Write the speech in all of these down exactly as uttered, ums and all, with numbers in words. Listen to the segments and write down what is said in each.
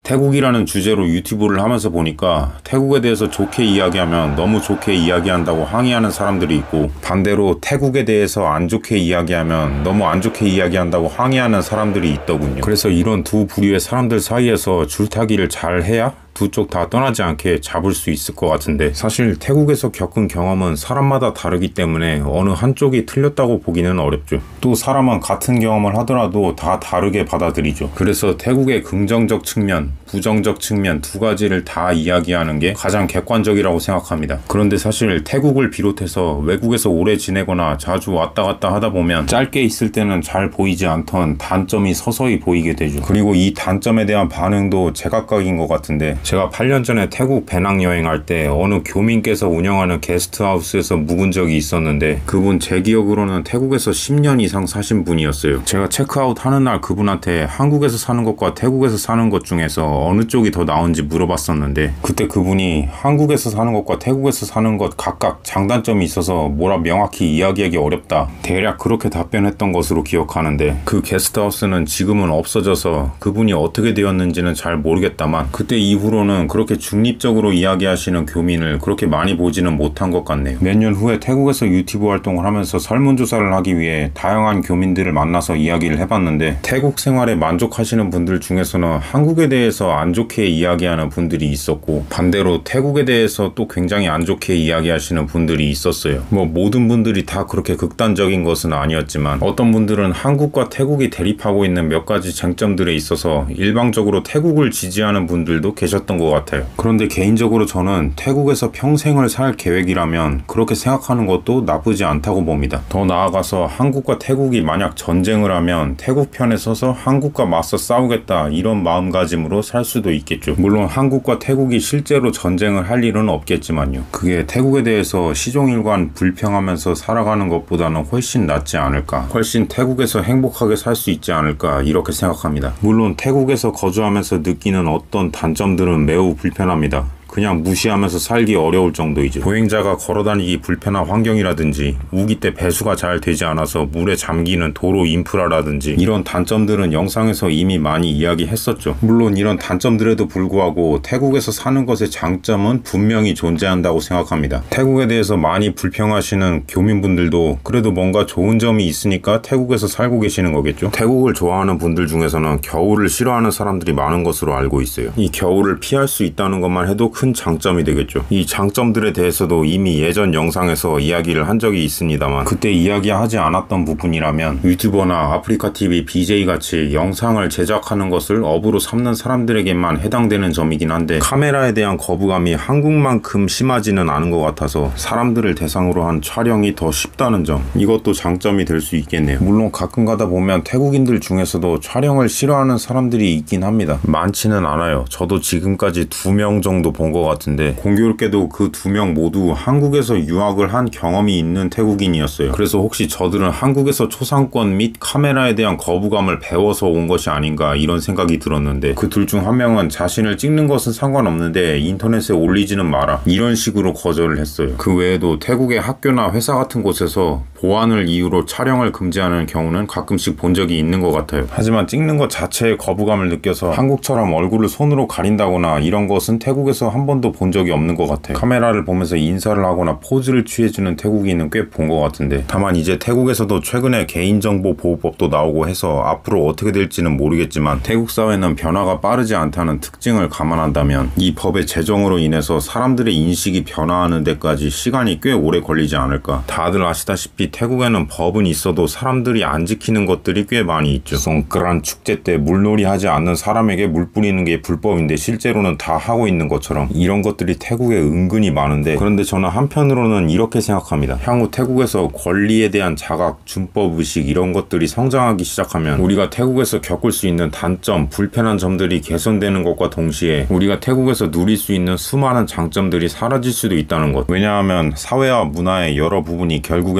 태국이라는 주제로 유튜브를 하면서 보니까 태국에 대해서 좋게 이야기하면 너무 좋게 이야기한다고 항의하는 사람들이 있고, 반대로 태국에 대해서 안 좋게 이야기하면 너무 안 좋게 이야기한다고 항의하는 사람들이 있더군요. 그래서 이런 두 부류의 사람들 사이에서 줄타기를 잘 해야 두 쪽 다 떠나지 않게 잡을 수 있을 것 같은데, 사실 태국에서 겪은 경험은 사람마다 다르기 때문에 어느 한쪽이 틀렸다고 보기는 어렵죠. 또 사람은 같은 경험을 하더라도 다 다르게 받아들이죠. 그래서 태국의 긍정적 측면, 부정적 측면 두 가지를 다 이야기하는 게 가장 객관적이라고 생각합니다. 그런데 사실 태국을 비롯해서 외국에서 오래 지내거나 자주 왔다 갔다 하다 보면 짧게 있을 때는 잘 보이지 않던 단점이 서서히 보이게 되죠. 그리고 이 단점에 대한 반응도 제각각인 것 같은데, 제가 팔 년 전에 태국 배낭여행할 때 어느 교민께서 운영하는 게스트하우스에서 묵은 적이 있었는데, 그분 제 기억으로는 태국에서 십 년 이상 사신 분이었어요. 제가 체크아웃 하는 날 그분한테 한국에서 사는 것과 태국에서 사는 것 중에서 어느 쪽이 더 나은지 물어봤었는데, 그때 그분이 한국에서 사는 것과 태국에서 사는 것 각각 장단점이 있어서 뭐라 명확히 이야기하기 어렵다, 대략 그렇게 답변했던 것으로 기억하는데, 그 게스트하우스는 지금은 없어져서 그분이 어떻게 되었는지는 잘 모르겠다만, 그때 이후로 는 그렇게 중립적으로 이야기하시는 교민을 그렇게 많이 보지는 못한 것 같네요. 몇 년 후에 태국에서 유튜브 활동을 하면서 설문조사를 하기 위해 다양한 교민들을 만나서 이야기를 해봤는데, 태국 생활에 만족하시는 분들 중에서는 한국에 대해서 안 좋게 이야기하는 분들이 있었고, 반대로 태국에 대해서 또 굉장히 안 좋게 이야기하시는 분들이 있었어요. 뭐 모든 분들이 다 그렇게 극단적인 것은 아니었지만, 어떤 분들은 한국과 태국이 대립하고 있는 몇 가지 쟁점들에 있어서 일방적으로 태국을 지지하는 분들도 계셨던 것 같아요. 그런데 개인적으로 저는 태국에서 평생을 살 계획이라면 그렇게 생각하는 것도 나쁘지 않다고 봅니다. 더 나아가서 한국과 태국이 만약 전쟁을 하면 태국 편에 서서 한국과 맞서 싸우겠다, 이런 마음가짐으로 살 수도 있겠죠. 물론 한국과 태국이 실제로 전쟁을 할 일은 없겠지만요. 그게 태국에 대해서 시종일관 불평하면서 살아가는 것보다는 훨씬 낫지 않을까, 훨씬 태국에서 행복하게 살 수 있지 않을까, 이렇게 생각합니다. 물론 태국에서 거주하면서 느끼는 어떤 단점들은 매우 불편합니다. 그냥 무시하면서 살기 어려울 정도이죠. 보행자가 걸어다니기 불편한 환경이라든지, 우기 때 배수가 잘 되지 않아서 물에 잠기는 도로 인프라라든지, 이런 단점들은 영상에서 이미 많이 이야기했었죠. 물론 이런 단점들에도 불구하고 태국에서 사는 것의 장점은 분명히 존재한다고 생각합니다. 태국에 대해서 많이 불평하시는 교민분들도 그래도 뭔가 좋은 점이 있으니까 태국에서 살고 계시는 거겠죠. 태국을 좋아하는 분들 중에서는 겨울을 싫어하는 사람들이 많은 것으로 알고 있어요. 이 겨울을 피할 수 있다는 것만 해도 큰 장점이 되겠죠. 이 장점들에 대해서도 이미 예전 영상에서 이야기를 한 적이 있습니다만, 그때 이야기하지 않았던 부분이라면 유튜버나 아프리카티비 비제이 같이 영상을 제작하는 것을 업으로 삼는 사람들에게만 해당되는 점이긴 한데, 카메라에 대한 거부감이 한국만큼 심하지는 않은 것 같아서 사람들을 대상으로 한 촬영이 더 쉽다는 점, 이것도 장점이 될 수 있겠네요. 물론 가끔 가다 보면 태국인들 중에서도 촬영을 싫어하는 사람들이 있긴 합니다. 많지는 않아요. 저도 지금까지 두 명 정도 본 것 같은데, 공교롭게도 그 두 명 모두 한국에서 유학을 한 경험이 있는 태국인이었어요. 그래서 혹시 저들은 한국에서 초상권 및 카메라에 대한 거부감을 배워서 온 것이 아닌가, 이런 생각이 들었는데, 그 둘 중 한 명은 자신을 찍는 것은 상관없는데 인터넷에 올리지는 마라, 이런 식으로 거절을 했어요. 그 외에도 태국의 학교나 회사 같은 곳에서 보안을 이유로 촬영을 금지하는 경우는 가끔씩 본 적이 있는 것 같아요. 하지만 찍는 것 자체에 거부감을 느껴서 한국처럼 얼굴을 손으로 가린다거나 이런 것은 태국에서 한 번도 본 적이 없는 것 같아요. 카메라를 보면서 인사를 하거나 포즈를 취해주는 태국인은 꽤 본 것 같은데, 다만 이제 태국에서도 최근에 개인정보보호법도 나오고 해서 앞으로 어떻게 될지는 모르겠지만, 태국 사회는 변화가 빠르지 않다는 특징을 감안한다면 이 법의 제정으로 인해서 사람들의 인식이 변화하는 데까지 시간이 꽤 오래 걸리지 않을까. 다들 아시다시피 태국에는 법은 있어도 사람들이 안 지키는 것들이 꽤 많이 있죠. 송크란 축제 때 물놀이 하지 않는 사람에게 물 뿌리는 게 불법인데 실제로는 다 하고 있는 것처럼, 이런 것들이 태국에 은근히 많은데, 그런데 저는 한편으로는 이렇게 생각합니다. 향후 태국에서 권리에 대한 자각, 준법의식 이런 것들이 성장하기 시작하면 우리가 태국에서 겪을 수 있는 단점, 불편한 점들이 개선되는 것과 동시에 우리가 태국에서 누릴 수 있는 수많은 장점들이 사라질 수도 있다는 것. 왜냐하면 사회와 문화의 여러 부분이 결국에는 유기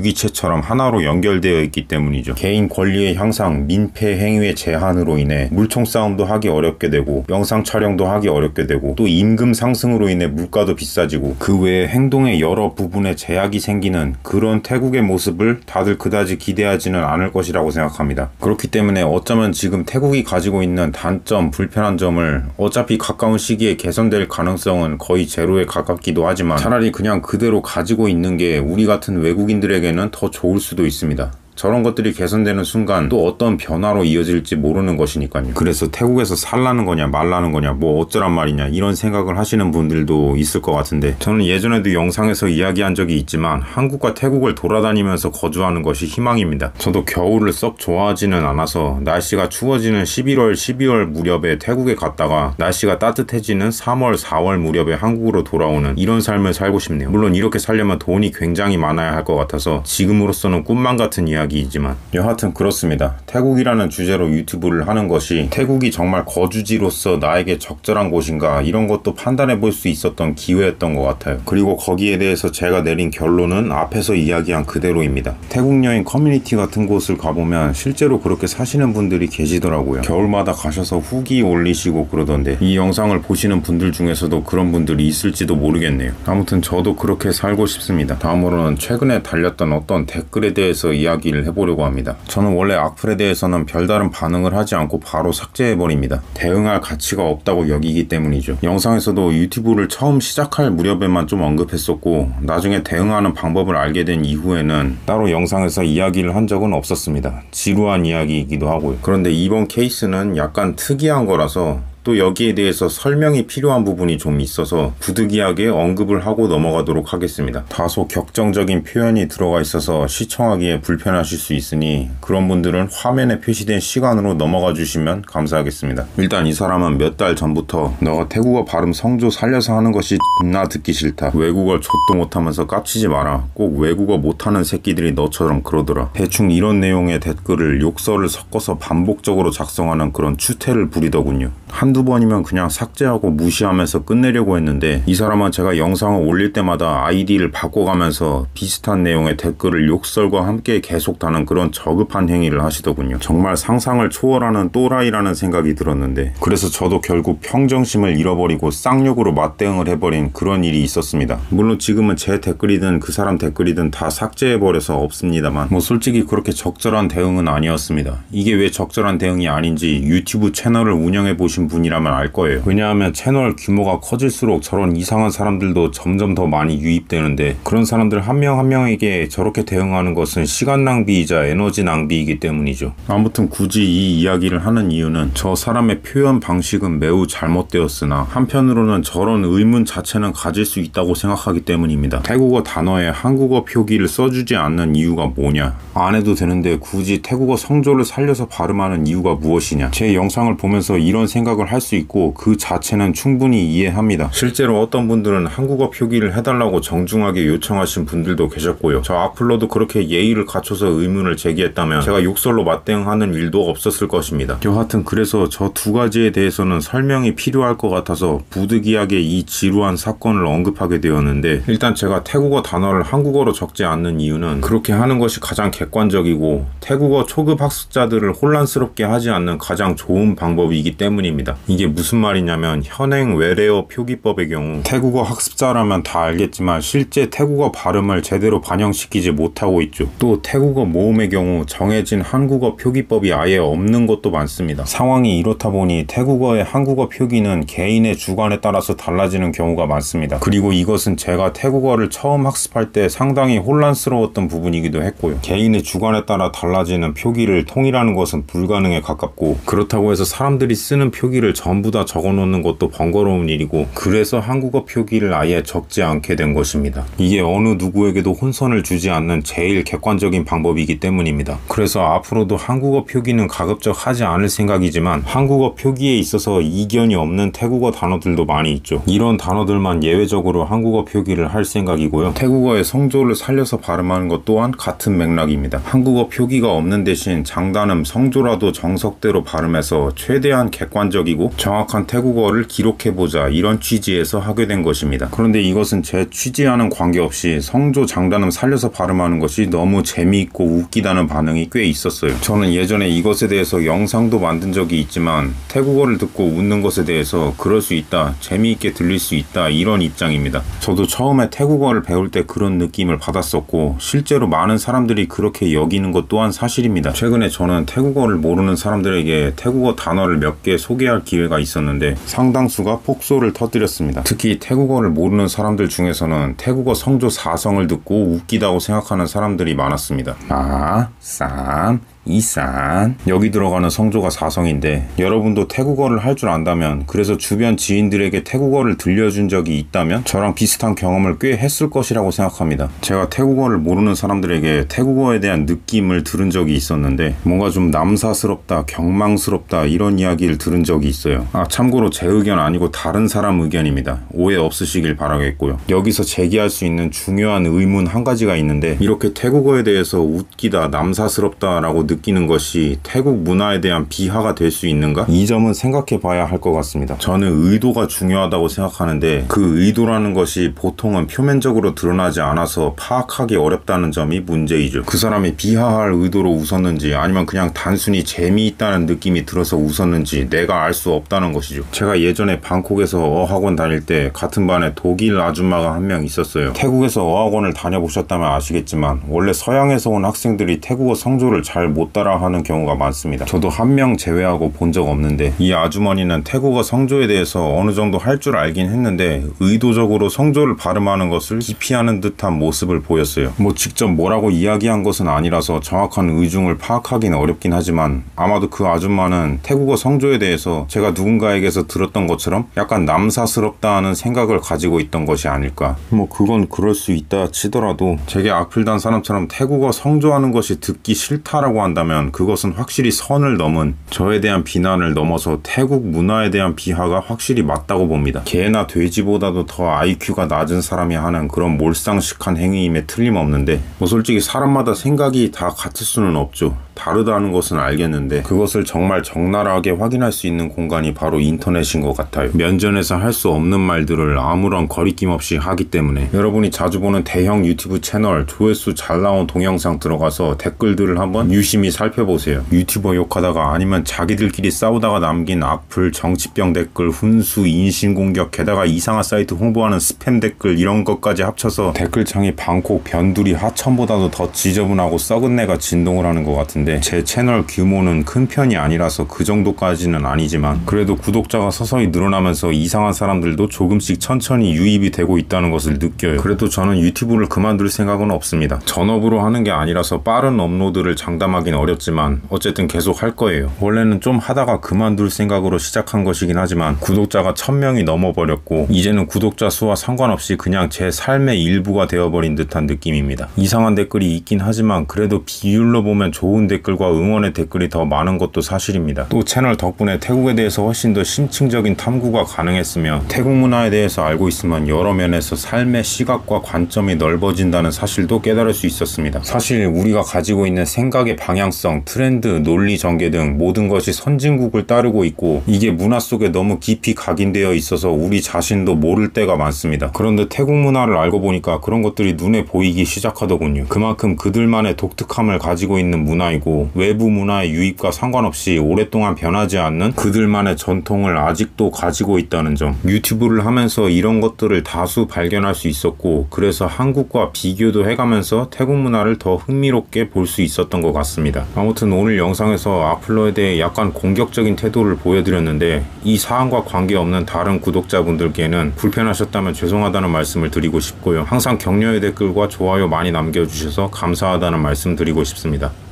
유기체처럼 하나로 연결되어 있기 때문이죠. 개인 권리의 향상, 민폐 행위의 제한으로 인해 물총 싸움도 하기 어렵게 되고 영상 촬영도 하기 어렵게 되고 또 임금 상승으로 인해 물가도 비싸지고 그 외에 행동의 여러 부분에 제약이 생기는 그런 태국의 모습을 다들 그다지 기대하지는 않을 것이라고 생각합니다. 그렇기 때문에 어쩌면 지금 태국이 가지고 있는 단점, 불편한 점을 어차피 가까운 시기에 개선될 가능성은 거의 제로에 가깝기도 하지만 차라리 그냥 그대로 가지고 있는 게 우리 같은 외국인들에게는 더 좋을 수도 있습니다. 저런 것들이 개선되는 순간 또 어떤 변화로 이어질지 모르는 것이니까요. 그래서 태국에서 살라는 거냐 말라는 거냐 뭐 어쩌란 말이냐 이런 생각을 하시는 분들도 있을 것 같은데, 저는 예전에도 영상에서 이야기한 적이 있지만 한국과 태국을 돌아다니면서 거주하는 것이 희망입니다. 저도 겨울을 썩 좋아하지는 않아서 날씨가 추워지는 십일월, 십이월 무렵에 태국에 갔다가 날씨가 따뜻해지는 삼월, 사월 무렵에 한국으로 돌아오는 이런 삶을 살고 싶네요. 물론 이렇게 살려면 돈이 굉장히 많아야 할 것 같아서 지금으로서는 꿈만 같은 이야기 이지만 여하튼 그렇습니다. 태국이라는 주제로 유튜브를 하는 것이 태국이 정말 거주지로서 나에게 적절한 곳인가 이런 것도 판단해 볼 수 있었던 기회였던 것 같아요. 그리고 거기에 대해서 제가 내린 결론은 앞에서 이야기한 그대로입니다. 태국 여행 커뮤니티 같은 곳을 가보면 실제로 그렇게 사시는 분들이 계시더라고요. 겨울마다 가셔서 후기 올리시고 그러던데 이 영상을 보시는 분들 중에서도 그런 분들이 있을지도 모르겠네요. 아무튼 저도 그렇게 살고 싶습니다. 다음으로는 최근에 달렸던 어떤 댓글에 대해서 이야기를 해보려고 합니다. 저는 원래 악플에 대해서는 별다른 반응을 하지 않고 바로 삭제해버립니다. 대응할 가치가 없다고 여기기 때문이죠. 영상에서도 유튜브를 처음 시작할 무렵에만 좀 언급했었고 나중에 대응하는 방법을 알게 된 이후에는 따로 영상에서 이야기를 한 적은 없었습니다. 지루한 이야기이기도 하고요. 그런데 이번 케이스는 약간 특이한 거라서 또 여기에 대해서 설명이 필요한 부분이 좀 있어서 부득이하게 언급을 하고 넘어가도록 하겠습니다. 다소 격정적인 표현이 들어가 있어서 시청하기에 불편하실 수 있으니 그런 분들은 화면에 표시된 시간으로 넘어가 주시면 감사하겠습니다. 일단 이 사람은 몇 달 전부터 너가 태국어 발음 성조 살려서 하는 것이 존나 듣기 싫다. 외국어 좆도 못하면서 깝치지 마라. 꼭 외국어 못하는 새끼들이 너처럼 그러더라. 대충 이런 내용의 댓글을 욕설을 섞어서 반복적으로 작성하는 그런 추태를 부리더군요. 한두 번이면 그냥 삭제하고 무시하면서 끝내려고 했는데 이 사람은 제가 영상을 올릴 때마다 아이디를 바꿔가면서 비슷한 내용의 댓글을 욕설과 함께 계속 다는 그런 저급한 행위를 하시더군요. 정말 상상을 초월하는 또라이라는 생각이 들었는데 그래서 저도 결국 평정심을 잃어버리고 쌍욕으로 맞대응을 해버린 그런 일이 있었습니다. 물론 지금은 제 댓글이든 그 사람 댓글이든 다 삭제해버려서 없습니다만 뭐 솔직히 그렇게 적절한 대응은 아니었습니다. 이게 왜 적절한 대응이 아닌지 유튜브 채널을 운영해보신 분이라면 알 거예요. 왜냐하면 채널 규모가 커질수록 저런 이상한 사람들도 점점 더 많이 유입되는데 그런 사람들 한 명 한 명에게 저렇게 대응하는 것은 시간 낭비이자 에너지 낭비이기 때문이죠. 아무튼 굳이 이 이야기를 하는 이유는 저 사람의 표현 방식은 매우 잘못되었으나 한편으로는 저런 의문 자체는 가질 수 있다고 생각하기 때문입니다. 태국어 단어에 한국어 표기를 써주지 않는 이유가 뭐냐? 안 해도 되는데 굳이 태국어 성조를 살려서 발음하는 이유가 무엇이냐? 제 영상을 보면서 이런 생각을 할 수 있고 그 자체는 충분히 이해합니다. 실제로 어떤 분들은 한국어 표기를 해달라고 정중하게 요청하신 분들도 계셨고요. 저 악플로도 그렇게 예의를 갖춰서 의문을 제기했다면 제가 욕설로 맞대응하는 일도 없었을 것입니다. 여하튼 그래서 저 두 가지에 대해서는 설명이 필요할 것 같아서 부득이하게 이 지루한 사건을 언급하게 되었는데, 일단 제가 태국어 단어를 한국어로 적지 않는 이유는 그렇게 하는 것이 가장 객관적이고 태국어 초급 학습자들을 혼란스럽게 하지 않는 가장 좋은 방법이기 때문입니다. 이게 무슨 말이냐면 현행 외래어 표기법의 경우 태국어 학습자라면 다 알겠지만 실제 태국어 발음을 제대로 반영시키지 못하고 있죠. 또 태국어 모음의 경우 정해진 한국어 표기법이 아예 없는 것도 많습니다. 상황이 이렇다 보니 태국어의 한국어 표기는 개인의 주관에 따라서 달라지는 경우가 많습니다. 그리고 이것은 제가 태국어를 처음 학습할 때 상당히 혼란스러웠던 부분이기도 했고요. 개인의 주관에 따라 달라지는 표기를 통일하는 것은 불가능에 가깝고, 그렇다고 해서 사람들이 쓰는 표기를 전부 다 적어놓는 것도 번거로운 일이고, 그래서 한국어 표기를 아예 적지 않게 된 것입니다. 이게 어느 누구에게도 혼선을 주지 않는 제일 객관적인 방법이기 때문입니다. 그래서 앞으로도 한국어 표기는 가급적 하지 않을 생각이지만 한국어 표기에 있어서 이견이 없는 태국어 단어들도 많이 있죠. 이런 단어들만 예외적으로 한국어 표기를 할 생각이고요. 태국어의 성조를 살려서 발음하는 것 또한 같은 맥락입니다. 한국어 표기가 없는 대신 장단음 성조라도 정석대로 발음해서 최대한 객관적이고 가지고 정확한 태국어를 기록해보자, 이런 취지에서 하게 된 것입니다. 그런데 이것은 제 취지와는 관계없이 성조 장단음 살려서 발음하는 것이 너무 재미있고 웃기다는 반응이 꽤 있었어요. 저는 예전에 이것에 대해서 영상도 만든 적이 있지만 태국어를 듣고 웃는 것에 대해서 그럴 수 있다, 재미있게 들릴 수 있다, 이런 입장입니다. 저도 처음에 태국어를 배울 때 그런 느낌을 받았었고 실제로 많은 사람들이 그렇게 여기는 것 또한 사실입니다. 최근에 저는 태국어를 모르는 사람들에게 태국어 단어를 몇 개 소개할 기회가 있었는데 상당수가 폭소를 터뜨렸습니다. 특히 태국어를 모르는 사람들 중에서는 태국어 성조 사성을 듣고 웃기다고 생각하는 사람들이 많았습니다. 아, 쌈, 이산, 여기 들어가는 성조가 사성인데 여러분도 태국어를 할 줄 안다면, 그래서 주변 지인들에게 태국어를 들려준 적이 있다면 저랑 비슷한 경험을 꽤 했을 것이라고 생각합니다. 제가 태국어를 모르는 사람들에게 태국어에 대한 느낌을 들은 적이 있었는데 뭔가 좀 남사스럽다, 경망스럽다, 이런 이야기를 들은 적이 있어요. 아, 참고로 제 의견 아니고 다른 사람 의견입니다. 오해 없으시길 바라겠고요. 여기서 제기할 수 있는 중요한 의문 한 가지가 있는데, 이렇게 태국어에 대해서 웃기다, 남사스럽다 라고 느끼는 것이 태국 문화에 대한 비하가 될 수 있는가? 이 점은 생각해 봐야 할 것 같습니다. 저는 의도가 중요하다고 생각하는데 그 의도라는 것이 보통은 표면적으로 드러나지 않아서 파악하기 어렵다는 점이 문제이죠. 그 사람이 비하할 의도로 웃었는지 아니면 그냥 단순히 재미있다는 느낌이 들어서 웃었는지 내가 알 수 없다는 것이죠. 제가 예전에 방콕에서 어학원 다닐 때 같은 반에 독일 아줌마가 한 명 있었어요. 태국에서 어학원을 다녀보셨다면 아시겠지만 원래 서양에서 온 학생들이 태국어 성조를 잘 못 따라하는 경우가 많습니다. 저도 한 명 제외하고 본 적 없는데 이 아주머니는 태국어 성조에 대해서 어느 정도 할 줄 알긴 했는데 의도적으로 성조를 발음하는 것을 기피하는 듯한 모습을 보였어요. 뭐 직접 뭐라고 이야기한 것은 아니라서 정확한 의중을 파악하기는 어렵긴 하지만 아마도 그 아줌마는 태국어 성조에 대해서 제가 누군가에게서 들었던 것처럼 약간 남사스럽다 하는 생각을 가지고 있던 것이 아닐까. 뭐 그건 그럴 수 있다 치더라도 제게 악플단 사람처럼 태국어 성조하는 것이 듣기 싫다라고 한다면 그것은 확실히 선을 넘은, 저에 대한 비난을 넘어서 태국 문화에 대한 비하가 확실히 맞다고 봅니다. 개나 돼지보다도 더 아이큐가 낮은 사람이 하는 그런 몰상식한 행위임에 틀림없는데 뭐 솔직히 사람마다 생각이 다 같을 수는 없죠. 다르다는 것은 알겠는데 그것을 정말 적나라하게 확인할 수 있는 공간이 바로 인터넷인 것 같아요. 면전에서 할 수 없는 말들을 아무런 거리낌 없이 하기 때문에 여러분이 자주 보는 대형 유튜브 채널 조회수 잘 나온 동영상 들어가서 댓글들을 한번 유심히 살펴보세요. 유튜버 욕하다가 아니면 자기들끼리 싸우다가 남긴 악플, 정치병 댓글, 훈수, 인신공격, 게다가 이상한 사이트 홍보하는 스팸 댓글, 이런 것까지 합쳐서 댓글창이 방콕 변두리 하천보다도 더 지저분하고 썩은 내가 진동을 하는 것 같은데 제 채널 규모는 큰 편이 아니라서 그 정도까지는 아니지만 그래도 구독자가 서서히 늘어나면서 이상한 사람들도 조금씩 천천히 유입이 되고 있다는 것을 느껴요. 그래도 저는 유튜브를 그만둘 생각은 없습니다. 전업으로 하는 게 아니라서 빠른 업로드를 장담하기는 어렵지만 어쨌든 계속 할 거예요. 원래는 좀 하다가 그만둘 생각으로 시작한 것이긴 하지만 구독자가 천 명이 넘어버렸고 이제는 구독자 수와 상관없이 그냥 제 삶의 일부가 되어버린 듯한 느낌입니다. 이상한 댓글이 있긴 하지만 그래도 비율로 보면 좋은 댓글과 응원의 댓글이 더 많은 것도 사실입니다. 또 채널 덕분에 태국에 대해서 훨씬 더 심층적인 탐구가 가능했으며 태국 문화에 대해서 알고 있으면 여러 면에서 삶의 시각과 관점이 넓어진다는 사실도 깨달을 수 있었습니다. 사실 우리가 가지고 있는 생각의 방향성, 트렌드, 논리 전개 등 모든 것이 선진국을 따르고 있고 이게 문화 속에 너무 깊이 각인되어 있어서 우리 자신도 모를 때가 많습니다. 그런데 태국 문화를 알고 보니까 그런 것들이 눈에 보이기 시작하더군요. 그만큼 그들만의 독특함을 가지고 있는 문화이고 외부 문화의 유입과 상관없이 오랫동안 변하지 않는 그들만의 전통을 아직도 가지고 있다는 점. 유튜브를 하면서 이런 것들을 다수 발견할 수 있었고 그래서 한국과 비교도 해가면서 태국 문화를 더 흥미롭게 볼 수 있었던 것 같습니다. 아무튼 오늘 영상에서 악플러에 대해 약간 공격적인 태도를 보여드렸는데 이 사안과 관계없는 다른 구독자분들께는 불편하셨다면 죄송하다는 말씀을 드리고 싶고요. 항상 격려의 댓글과 좋아요 많이 남겨주셔서 감사하다는 말씀 드리고 싶습니다.